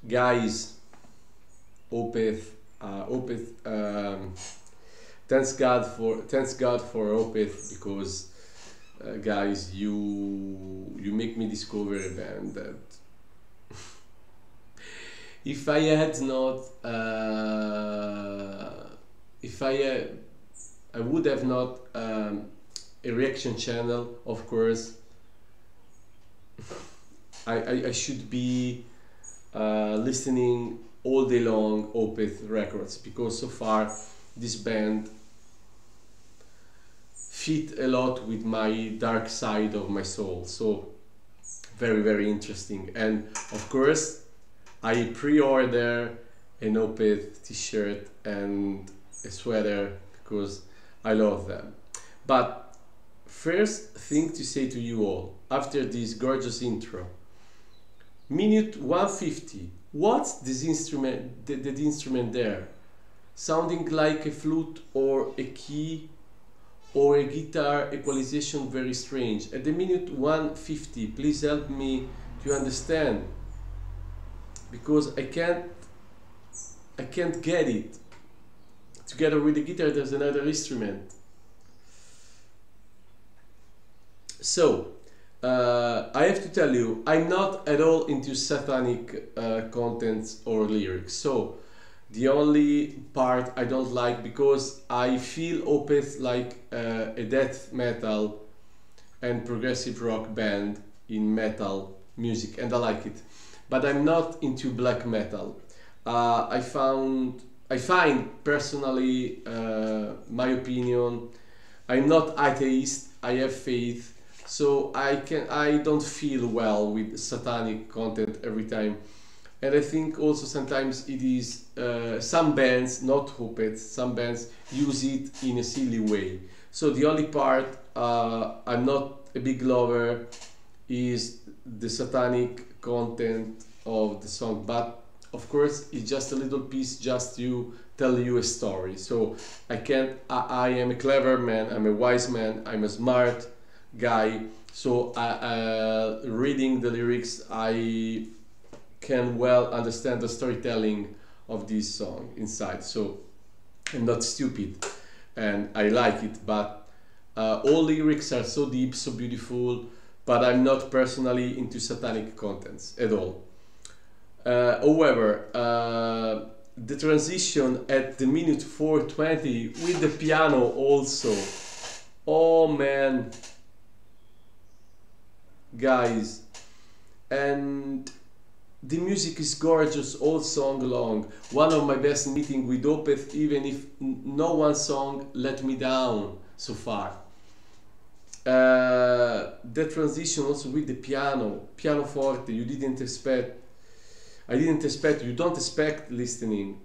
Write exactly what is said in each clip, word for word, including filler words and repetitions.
Guys, Opeth, uh, Opeth, um, thanks God for thanks God for Opeth, because uh, guys, you you make me discover a band that if I had not uh, if I uh, I would have not um, a reaction channel, of course. I, I, I should be uh, listening all day long Opeth records, because so far this band fit a lot with my dark side of my soul. So very very interesting. And of course I pre-order an Opeth t-shirt and a sweater because I love them. But first thing to say to you all after this gorgeous intro, minute one fifty, what's this instrument, the, the instrument there? Sounding like a flute or a key or a guitar equalization, very strange. At the minute one fifty, please help me to understand, because I can't I can't get it. Together with the guitar there's another instrument. So uh, I have to tell you, I'm not at all into satanic uh, contents or lyrics. So the only part I don't like, because I feel Opeth like uh, a death metal and progressive rock band in metal music, and I like it. But I'm not into black metal. Uh, I found, I find personally, uh, my opinion, I'm not atheist. I have faith. So I can I don't feel well with satanic content every time, and I think also sometimes it is uh, some bands, not Opeth, some bands use it in a silly way. So the only part uh, I'm not a big lover is the satanic content of the song, but of course it's just a little piece just to tell you a story. So I can't I, I am a clever man, I'm a wise man, I'm a smart guy, so uh, uh, reading the lyrics I can well understand the storytelling of this song inside. So I'm not stupid and I like it, but uh, all lyrics are so deep, so beautiful, but I'm not personally into satanic contents at all. Uh, however, uh, the transition at the minute four twenty with the piano also, oh man, guys, and the music is gorgeous all song long. One of my best meeting with Opeth, even if no one song let me down so far. Uh, the transition also with the piano, piano forte, you didn't expect, I didn't expect, you don't expect listening.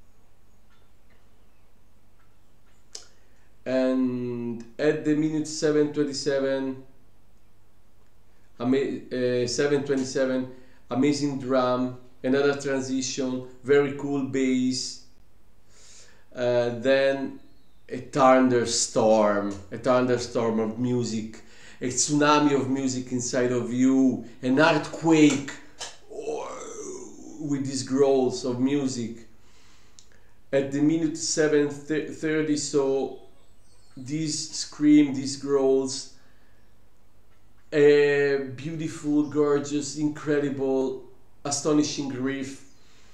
And at the minute seven twenty-seven, uh, seven twenty-seven, amazing drum, another transition, very cool bass, uh, then a thunderstorm, a thunderstorm of music, a tsunami of music inside of you, an earthquake with these growls of music. At the minute seven thirty, so this scream, these growls, a beautiful, gorgeous, incredible, astonishing riff,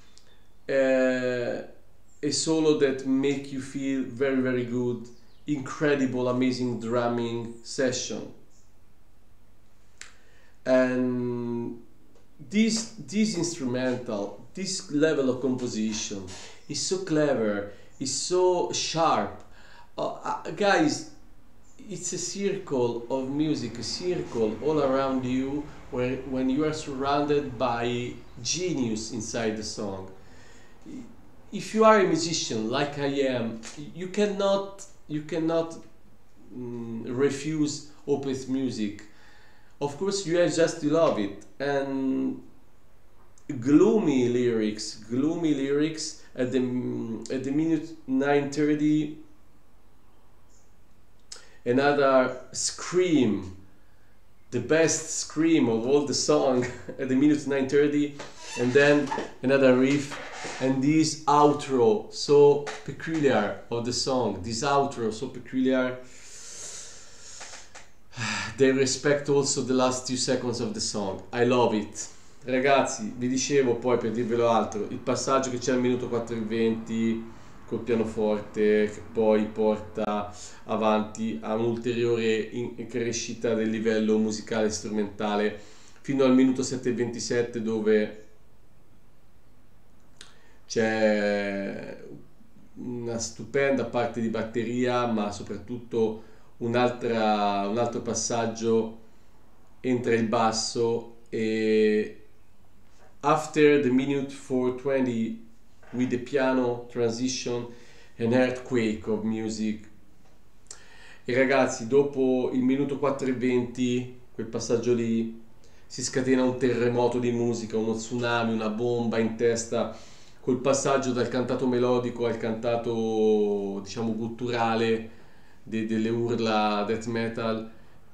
uh, a solo that make you feel very very good, incredible, amazing drumming session. And this this instrumental, this level of composition is so clever, is so sharp. Uh, uh, guys, it's a circle of music, a circle all around you, where when you are surrounded by genius inside the song. If you are a musician like I am, you cannot you cannot mm, refuse Opeth music. Of course you have just to love it. And gloomy lyrics, gloomy lyrics at the at the minute nine thirty, another scream, the best scream of all the song at the minute nine thirty, and then another riff, and this outro so peculiar of the song, this outro so peculiar. They respect also the last two seconds of the song. I love it. Ragazzi, vi dicevo poi, per dirvelo altro, il passaggio che c'è al minuto quattro e venti col pianoforte che poi porta avanti a un'ulteriore crescita del livello musicale e strumentale fino al minuto sette e ventisette, dove c'è una stupenda parte di batteria, ma soprattutto un'altra, un altro passaggio, entra il basso e after the minute four twenty with the piano transition, an earthquake of music. E ragazzi, dopo il minuto quattro e venti, quel passaggio lì, si scatena un terremoto di musica, uno tsunami, una bomba in testa, col passaggio dal cantato melodico al cantato, diciamo, gutturale, de, delle urla death metal,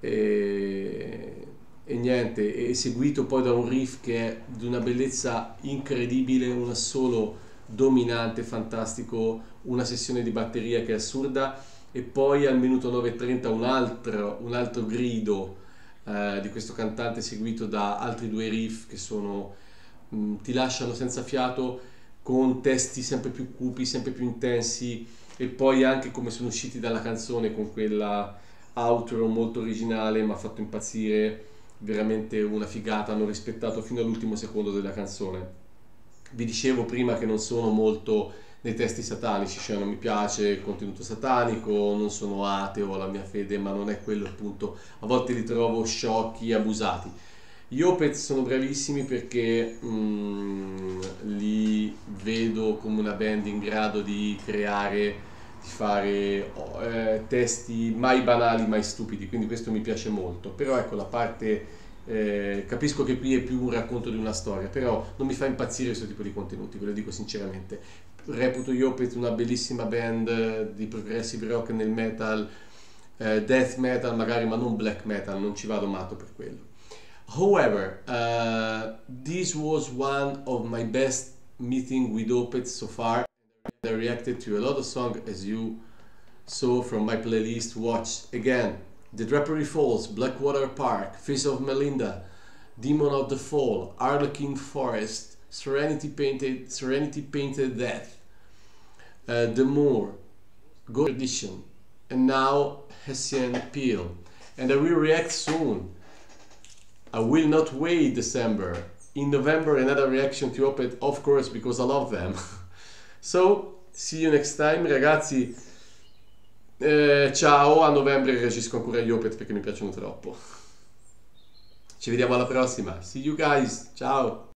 e, e niente, è seguito poi da un riff che è di una bellezza incredibile, un assolo dominante, fantastico, una sessione di batteria che è assurda, e poi al minuto nove e trenta un altro, un altro grido eh, di questo cantante, seguito da altri due riff che sono mh, ti lasciano senza fiato, con testi sempre più cupi, sempre più intensi, e poi anche come sono usciti dalla canzone con quella outro molto originale, ma fatto impazzire, veramente una figata, hanno rispettato fino all'ultimo secondo della canzone. Vi dicevo prima che non sono molto nei testi satanici, cioè non mi piace il contenuto satanico, non sono ateo, la mia fede, ma non è quello il punto. A volte li trovo sciocchi, abusati. Gli Opeth sono bravissimi perché mm, li vedo come una band in grado di creare, di fare oh, eh, testi mai banali, mai stupidi, quindi questo mi piace molto. Però ecco, la parte... Eh, capisco che qui è più un racconto di una storia, però non mi fa impazzire questo tipo di contenuti, ve lo dico sinceramente. Reputo gli Opeth una bellissima band eh, di progressive rock nel metal, eh, death metal magari, ma non black metal, non ci vado matto per quello. However, uh, this was one of my best meeting with Opeth so far. I reacted to a lot of songs, as you saw from my playlist. Watch again The Drapery Falls, Blackwater Park, Face of Melinda, Demon of the Fall, Harlequin Forest, Serenity Painted, Serenity Painted Death, uh, The Moor, Gold Edition, and now Hessian Peel. And I will react soon. I will not wait December. In November, another reaction to Opeth, of course, because I love them. So, see you next time, ragazzi. Eh, ciao, a novembre reagisco ancora agli Opeth perché mi piacciono troppo. Ci vediamo alla prossima. See you guys. Ciao.